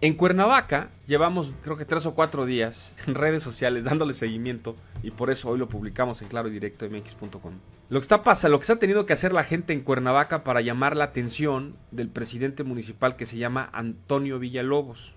En Cuernavaca llevamos creo que 3 o 4 días en redes sociales dándole seguimiento y por eso hoy lo publicamos en clarodirectomx.com. Lo que está teniendo que hacer la gente en Cuernavaca para llamar la atención del presidente municipal que se llama Antonio Villalobos.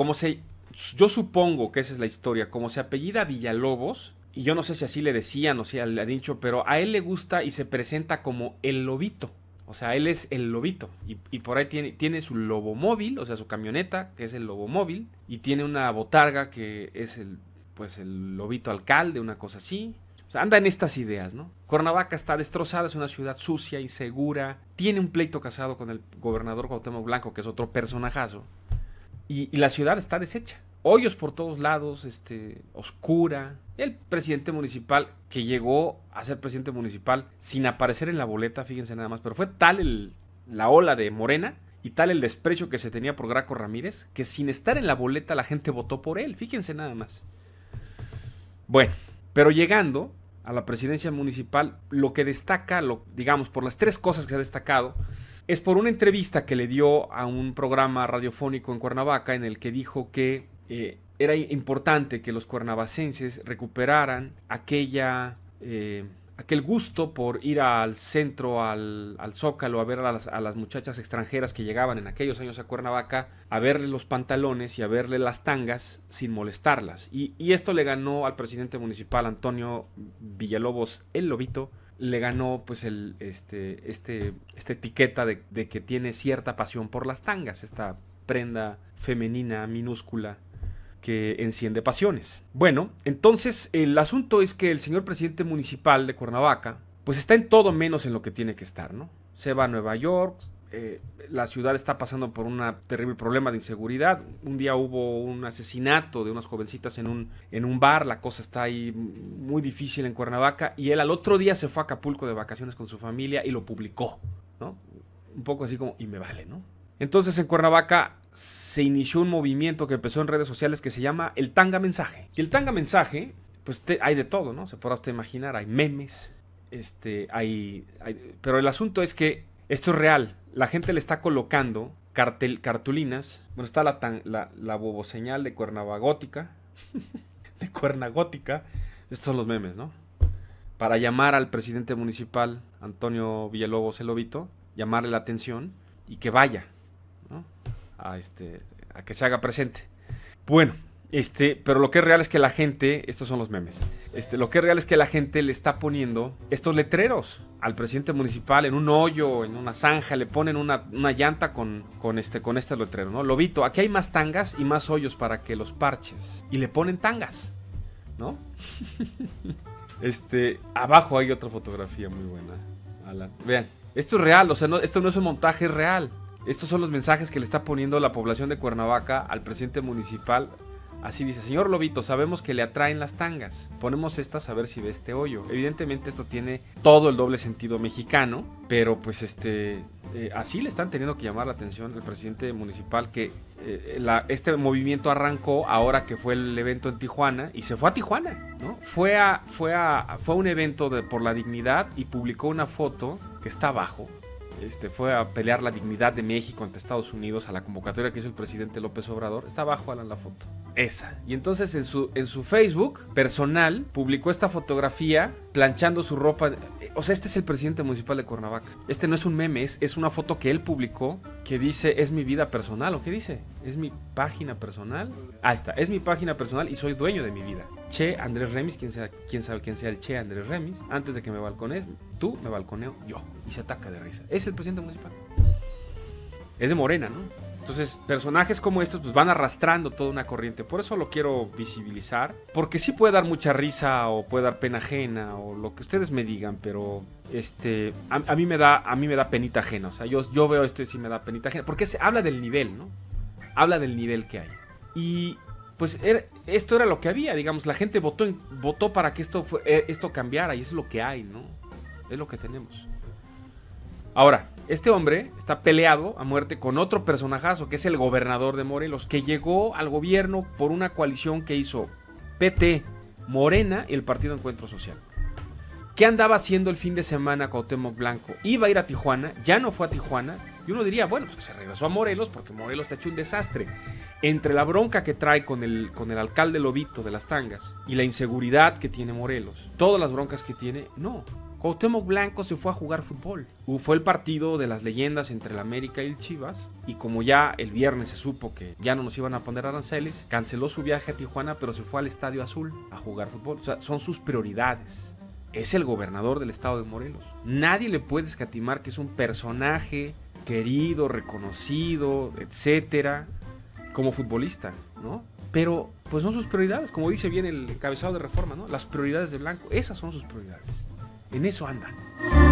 Yo supongo que esa es la historia, como se apellida Villalobos, y yo no sé si así le decían o si le han dicho, pero a él le gusta y se presenta como el lobito. O sea, él es el lobito y por ahí tiene su lobomóvil, o sea, su camioneta, que es el lobomóvil, y tiene una botarga que es el lobito alcalde, una cosa así. O sea, anda en estas ideas, ¿no? Cuernavaca está destrozada, es una ciudad sucia, insegura, tiene un pleito casado con el gobernador Cuauhtémoc Blanco, que es otro personajazo, y la ciudad está deshecha. Hoyos por todos lados, oscura. El presidente municipal, que llegó a ser presidente municipal sin aparecer en la boleta, fíjense nada más, pero fue tal la ola de Morena y tal el desprecio que se tenía por Graco Ramírez, que sin estar en la boleta la gente votó por él, fíjense nada más. Bueno, pero llegando a la presidencia municipal, lo que destaca, digamos, por las 3 cosas que se ha destacado, es por una entrevista que le dio a un programa radiofónico en Cuernavaca en el que dijo que era importante que los cuernavacenses recuperaran aquel gusto por ir al centro, al Zócalo, a ver a las muchachas extranjeras que llegaban en aquellos años a Cuernavaca, a verle los pantalones y a verle las tangas sin molestarlas. Y esto le ganó al presidente municipal Antonio Villalobos, el lobito, le ganó pues esta etiqueta de que tiene cierta pasión por las tangas, esta prenda femenina minúscula que enciende pasiones. Bueno, entonces el asunto es que el señor presidente municipal de Cuernavaca pues está en todo menos en lo que tiene que estar, ¿no? Se va a Nueva York, la ciudad está pasando por un terrible problema de inseguridad. Un día hubo un asesinato de unas jovencitas en un bar, la cosa está ahí muy difícil en Cuernavaca, y él al otro día se fue a Acapulco de vacaciones con su familia y lo publicó, ¿no? Un poco así como, y me vale, ¿no? Entonces en Cuernavaca se inició un movimiento que empezó en redes sociales que se llama el Tanga Mensaje. Y el Tanga Mensaje, pues hay de todo, ¿no? Se podrá usted imaginar, hay memes, pero el asunto es que esto es real. La gente le está colocando cartulinas. Bueno, está la boboseñal de Cuernavagótica, de Cuernagótica. Estos son los memes, ¿no? Para llamar al presidente municipal, Antonio Villalobos el Lobito, llamarle la atención y que vaya, ¿no? A que se haga presente. Bueno, pero lo que es real es que la gente, estos son los memes, lo que es real es que la gente le está poniendo estos letreros al presidente municipal en un hoyo, en una zanja, le ponen una llanta con este letrero, ¿no? Lobito, aquí hay más tangas y más hoyos para que los parches. Y le ponen tangas, ¿no? Abajo hay otra fotografía muy buena, Alan. Vean, esto es real, o sea, esto no es un montaje, es real. Estos son los mensajes que le está poniendo la población de Cuernavaca al presidente municipal. Así dice: señor Lobito, sabemos que le atraen las tangas. Ponemos estas a ver si ve este hoyo. Evidentemente esto tiene todo el doble sentido mexicano, pero pues así le están teniendo que llamar la atención al presidente municipal, que este movimiento arrancó ahora que fue el evento en Tijuana y se fue a Tijuana, ¿no? Fue a un evento por la dignidad y publicó una foto que está abajo. Fue a pelear la dignidad de México ante Estados Unidos a la convocatoria que hizo el presidente López Obrador. Está abajo, Alan, la foto. Esa. Y entonces en su Facebook personal publicó esta fotografía planchando su ropa. O sea, este es el presidente municipal de Cuernavaca. Este no es un meme, es una foto que él publicó que dice: es mi vida personal. ¿O qué dice? ¿Es mi página personal? Ahí está. Es mi página personal y soy dueño de mi vida. Che Andrés Remis, quién sabe quién sea el Che Andrés Remis. Antes de que me balcones, tú me balconeo yo. Y se ataca de risa. Es el presidente municipal. Es de Morena, ¿no? Entonces, personajes como estos pues van arrastrando toda una corriente. Por eso lo quiero visibilizar. Porque sí puede dar mucha risa o puede dar pena ajena o lo que ustedes me digan, pero a mí me da penita ajena. O sea, yo veo esto y sí me da penita ajena. Porque habla del nivel, ¿no? Habla del nivel que hay. Y pues esto era lo que había, digamos. La gente votó para que esto cambiara y eso es lo que hay, ¿no? Es lo que tenemos. Ahora, este hombre está peleado a muerte con otro personajazo, que es el gobernador de Morelos, que llegó al gobierno por una coalición que hizo PT, Morena y el Partido Encuentro Social. ¿Qué andaba haciendo el fin de semana Cuauhtémoc Blanco? Iba a ir a Tijuana, ya no fue a Tijuana, y uno diría, bueno, pues se regresó a Morelos porque Morelos está hecho un desastre. Entre la bronca que trae con el alcalde Lobito de las Tangas y la inseguridad que tiene Morelos, todas las broncas que tiene, no. Cuauhtémoc Blanco se fue a jugar fútbol. Fue el partido de las leyendas entre el América y el Chivas. Y como ya el viernes se supo que ya no nos iban a poner aranceles, canceló su viaje a Tijuana, pero se fue al Estadio Azul a jugar fútbol. O sea, son sus prioridades. Es el gobernador del estado de Morelos. Nadie le puede escatimar que es un personaje querido, reconocido, etcétera, como futbolista, ¿no? Pero pues son sus prioridades, como dice bien el encabezado de Reforma, ¿no? Las prioridades de Blanco, esas son sus prioridades. En eso anda.